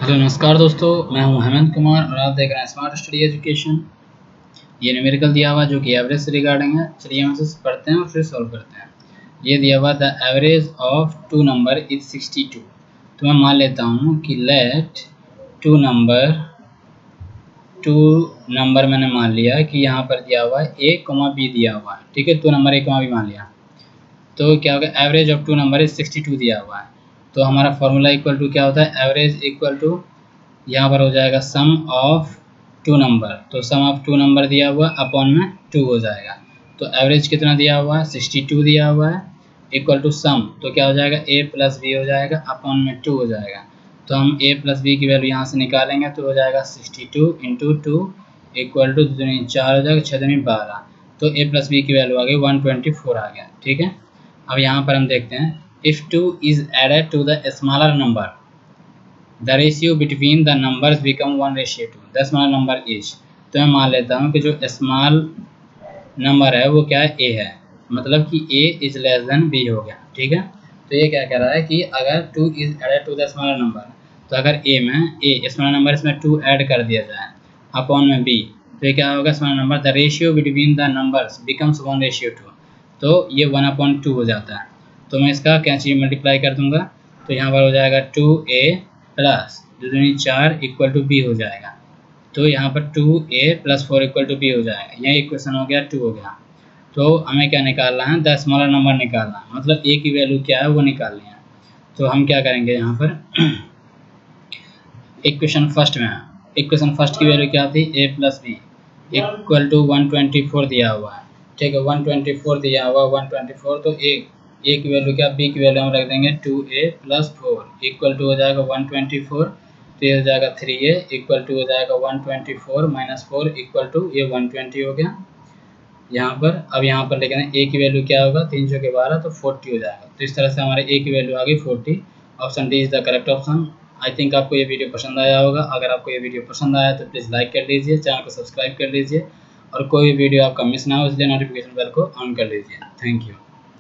तो नमस्कार दोस्तों, मैं हूं हेमंत कुमार और आप देख रहे हैं स्मार्ट स्टडी एजुकेशन। ये न्यूमेरिकल दिया हुआ जो कि एवरेज से रिगार्डिंग है। चलिए हम इसे पढ़ते हैं और फिर सॉल्व करते हैं। ये दिया हुआ the average of two number is 62। तो मैं मान लेता हूं कि लेट टू नंबर मैंने मान लिया कि यहाँ पर दिया हुआ है a, b दिया हुआ है। ठीक है, टू नंबर a, b मान लिया। तो क्या होगा, average of two number is 62 दिया हुआ है। तो हमारा फॉर्मूला इक्वल टू क्या होता है, एवरेज इक्वल टू यहाँ पर हो जाएगा सम ऑफ टू नंबर। तो सम ऑफ टू नंबर दिया हुआ अपॉन में 2 हो जाएगा। तो एवरेज कितना दिया हुआ है, 62 दिया हुआ है, इक्वल टू सम। तो क्या हो जाएगा, a प्लस b हो जाएगा, अपॉन में 2 हो जाएगा। तो हम a प्लस b की वैल्यू यहाँ से निकालेंगे तो हो जाएगा 62 इंटू 2 इक्वल टू 4 हो जाएगा, 6 12। तो a प्लस b की वैल्यू आ गई 124 आ गया। ठीक है, अब यहाँ पर हम देखते हैं, if 2 is added to the smaller number the ratio between the numbers become 1:2। The smaller number is, तो मैं मान लेता हूँ कि जो स्मॉल नंबर है वो क्या है, a है, मतलब कि a is less than b हो गया। ठीक है, तो ये क्या कह रहा है कि अगर 2 is added to the smaller number, तो अगर a स्मॉलर नंबर इसमें 2 ऐड कर दिया जाए अपॉन में b, तो ये क्या होगा, smaller number the ratio between the numbers becomes 1:2। तो ये 1/2 हो जाता है। तो मैं इसका क्या चीज़ मल्टीप्लाई कर दूंगा, तो यहाँ पर हो जाएगा 2a plus 4 equal to b हो जाएगा। तो यहाँ पर 2a plus 4 equal to b हो जाएगा। यह इक्वेशन हो गया 2 हो गया। तो हमें क्या निकालना है, द स्मॉलर नंबर निकालना है, मतलब a की वैल्यू क्या है वो निकालनी है। तो हम क्या करेंगे, यहाँ पर इक्वेशन फर्स्ट में, इक्वेशन फर्स्ट की वैल्यू क्या थी, a plus B equal to 124 दिया हुआ है। ठीक है, 124 दिया हुआ 124। तो a की वैल्यू क्या, b की वैल्यू हम रख देंगे 2a प्लस 4 इक्वल टू हो जाएगा 124। तो ये हो जाएगा 3a इक्वल टू हो जाएगा 124 माइनस 4 इक्वल टू ये 120 हो गया यहाँ पर। अब यहाँ पर लेकिन a की वैल्यू क्या होगा, 3 के 12 तो 40 हो जाएगा। तो इस तरह से हमारे a की वैल्यू आ गई 40। Option D is the correct option. I think आपको ये वीडियो पसंद आया होगा। अगर आपको ये वीडियो पसंद आया तो प्लीज़ लाइक कर लीजिए, चैनल को सब्सक्राइब कर लीजिए और कोई भी वीडियो आपका मिस ना हो इसलिए नोटिफिकेशन बेल को ऑन कर लीजिए। Thank you.